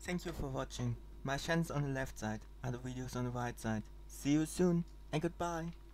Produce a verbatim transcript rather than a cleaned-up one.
Thank you for watching. My channels on the left side, other videos on the right side. See you soon and goodbye.